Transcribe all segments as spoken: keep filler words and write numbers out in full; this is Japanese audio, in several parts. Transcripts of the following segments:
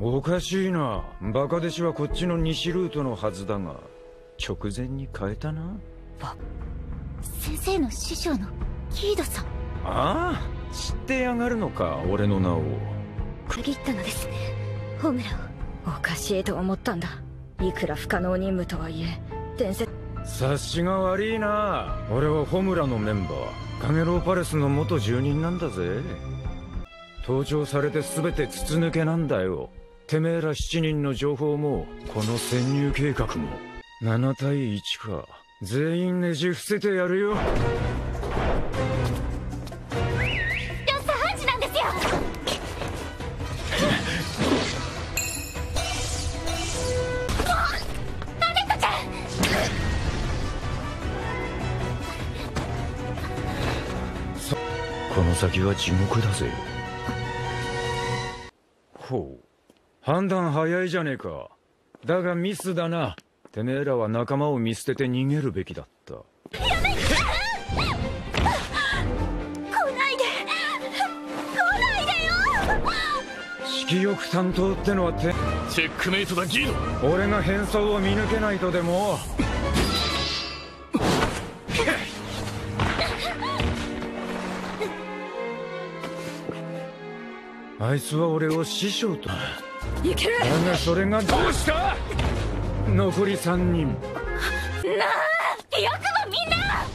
おかしいな。バカ弟子はこっちの西ルートのはずだが、直前に変えたな。 あ、先生の師匠のキードさん。 ああ、知ってやがるのか、俺の名を。 限ったのですね、ホムラを。 おかしいと思ったんだ。いくら不可能任務とはいえ、伝説。 察しが悪いな。俺はホムラのメンバー、カゲローパレスの元住人なんだぜ。盗聴されて全て筒抜けなんだよ。てめえら七人の情報もこの潜入計画も。ななたいいちか。全員ねじ伏せてやるよ。 よっさはちなんですよ。アネコちゃん。 そこの先は地獄だぜ。ほう、判断早いじゃねえか。だがミスだな。てめえらは仲間を見捨てて逃げるべきだった。 やめて。来ないで、来ないでよ。 色欲担当ってのはてチェックメイトだギード。 俺が変装を見抜けないとでも。あいつは俺を師匠と。 いける。 だがそれがどうした。残りさんにん。なあ、よくもみんな。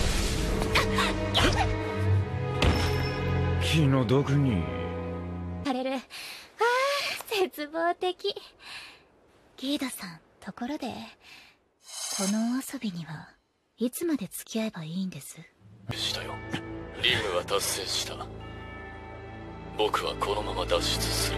気の毒にされる。ああ、絶望的。ギードさん、ところでこのお遊びにはいつまで付き合えばいいんです？ したよ。任務は達成した。僕はこのまま脱出する。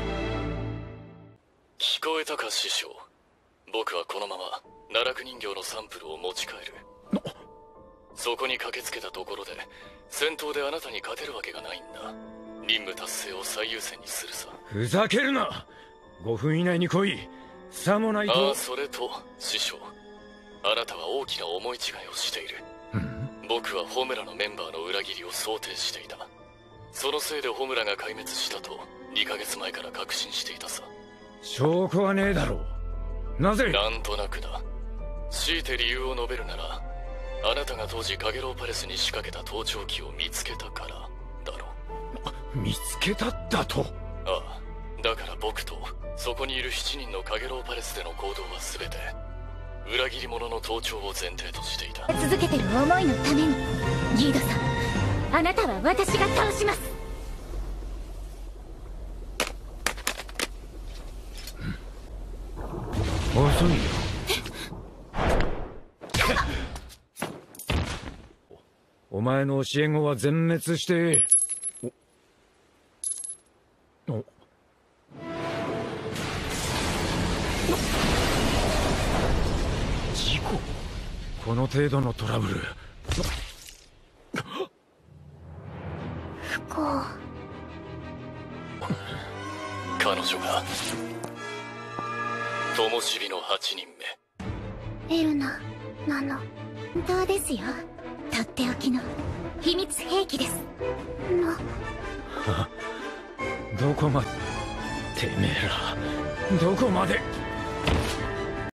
聞こえたか師匠。僕はこのまま奈落人形のサンプルを持ち帰る。そこに駆けつけたところで戦闘であなたに勝てるわけがないんだ。任務達成を最優先にするさ。 ふざけるな。ごふん以内に来い。さもないと。 ああ、それと師匠、あなたは大きな思い違いをしている。僕はホムラのメンバーの裏切りを想定していた。そのせいでホムラが壊滅したとにかげつまえから確信していたさ。 証拠はねえだろう。なぜ。 なんとなくだ。強いて理由を述べるなら、あなたが当時カゲローパレスに仕掛けた盗聴器を見つけたからだろう。見つけただと。 ああ、だから僕とそこにいるしちにんのカゲローパレスでの行動は全て裏切り者の盗聴を前提としていた。 続けてる思いのためにギードさん、あなたは私が倒します。 遅いよ。お前の教え子は全滅して。おお事故。この程度のトラブル。 不幸。 彼女が灯火のはちにんめ。 エルナなの本当ですよ。とっておきの秘密兵器ですの。 どこまでてめえらどこまで。